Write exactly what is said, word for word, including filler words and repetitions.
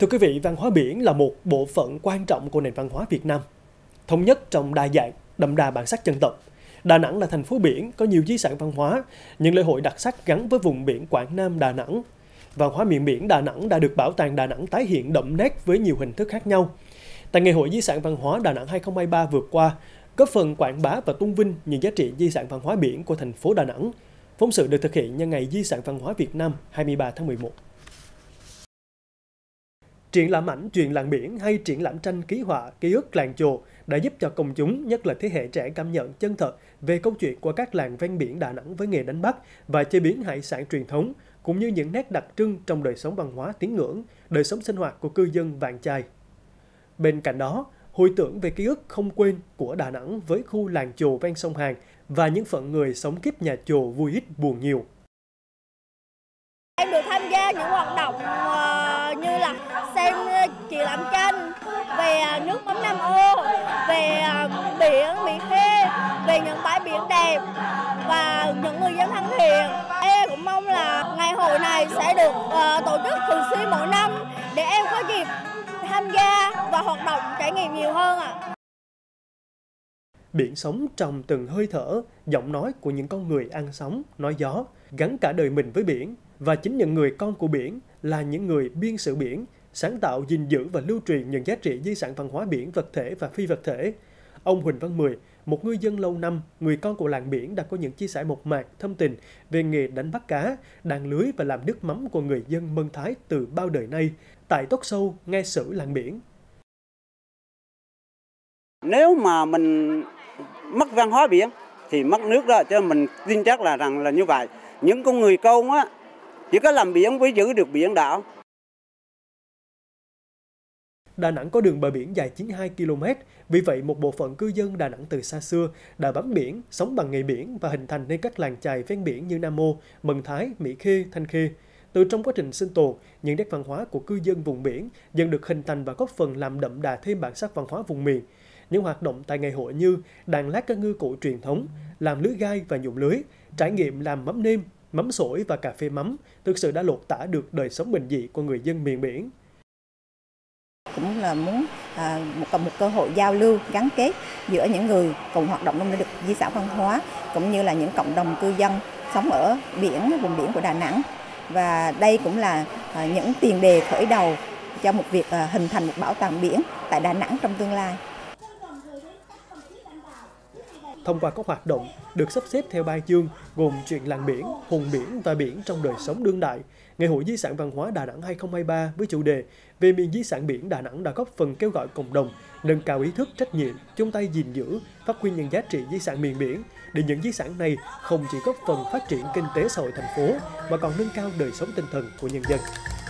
Thưa quý vị, văn hóa biển là một bộ phận quan trọng của nền văn hóa Việt Nam. Thống nhất trong đa dạng, đậm đà bản sắc dân tộc. Đà Nẵng là thành phố biển có nhiều di sản văn hóa, những lễ hội đặc sắc gắn với vùng biển Quảng Nam, Đà Nẵng. Văn hóa miền biển Đà Nẵng đã được Bảo tàng Đà Nẵng tái hiện đậm nét với nhiều hình thức khác nhau. Tại Ngày hội Di sản văn hóa Đà Nẵng hai không hai ba vừa qua, góp phần quảng bá và tôn vinh những giá trị di sản văn hóa biển của thành phố Đà Nẵng. Phóng sự được thực hiện nhân ngày Di sản văn hóa Việt Nam hai mươi ba tháng mười một. Triển lãm ảnh Chuyện làng biển hay triển lãm tranh ký họa ký ức làng Chồ đã giúp cho công chúng, nhất là thế hệ trẻ, cảm nhận chân thật về câu chuyện của các làng ven biển Đà Nẵng với nghề đánh bắt và chế biến hải sản truyền thống, cũng như những nét đặc trưng trong đời sống văn hóa tín ngưỡng, đời sống sinh hoạt của cư dân Vạn Chài. Bên cạnh đó, hồi tưởng về ký ức không quên của Đà Nẵng với khu làng Chồ ven sông Hàn và những phận người sống kiếp nhà Chồ vui ít buồn nhiều. Em được tham gia những hoạt động uh, như là xem triển lãm tranh về nước mắm Nam Ô, về uh, biển Mỹ Khê, về những bãi biển đẹp và những người dân thân thiện. Em cũng mong là ngày hội này sẽ được uh, tổ chức thường xuyên mỗi năm để em có dịp tham gia và hoạt động trải nghiệm nhiều hơn ạ. À. Biển sống trong từng hơi thở, giọng nói của những con người ăn sóng, nói gió, gắn cả đời mình với biển. Và chính những người con của biển là những người biên sử biển, sáng tạo, gìn giữ và lưu truyền những giá trị di sản văn hóa biển vật thể và phi vật thể. Ông Huỳnh Văn Mười, một ngư dân lâu năm, người con của làng biển, đã có những chia sẻ mộc mạc, thâm tình về nghề đánh bắt cá, đàn lưới và làm nước mắm của người dân Mân Thái từ bao đời nay tại Talk Show Nghe Sử Làng Biển. Nếu mà mình mất văn hóa biển thì mất nước đó, cho mình tin chắc là rằng là như vậy. Những con người công á, chỉ có làm biển mới giữ được biển đảo. Đà Nẵng có đường bờ biển dài chín mươi hai ki lô mét, vì vậy một bộ phận cư dân Đà Nẵng từ xa xưa đã bám biển, sống bằng nghề biển và hình thành nên các làng chài ven biển như Nam Mô, Mân Thái, Mỹ Khê, Thanh Khê. Từ trong quá trình sinh tồn, những nét văn hóa của cư dân vùng biển dần được hình thành và góp phần làm đậm đà thêm bản sắc văn hóa vùng miền. Những hoạt động tại ngày hội như đàn lát cá ngư cụ truyền thống, làm lưới gai và nhuộm lưới, trải nghiệm làm mắm nêm, mắm sổi và cà phê mắm thực sự đã lột tả được đời sống bình dị của người dân miền biển. Cũng là muốn à, một, một cơ hội giao lưu gắn kết giữa những người cùng hoạt động trong lĩnh vực di sản văn hóa cũng như là những cộng đồng cư dân sống ở biển, vùng biển của Đà Nẵng. Và đây cũng là à, những tiền đề khởi đầu cho một việc à, hình thành một bảo tàng biển tại Đà Nẵng trong tương lai. Thông qua các hoạt động được sắp xếp theo ba chương gồm Chuyện làng biển, Hồn biển và biển trong đời sống đương đại, Ngày hội Di sản văn hóa Đà Nẵng hai không hai ba với chủ đề về miền di sản biển Đà Nẵng đã góp phần kêu gọi cộng đồng nâng cao ý thức trách nhiệm, chung tay gìn giữ, phát huy những giá trị di sản miền biển, để những di sản này không chỉ góp phần phát triển kinh tế xã hội thành phố mà còn nâng cao đời sống tinh thần của nhân dân.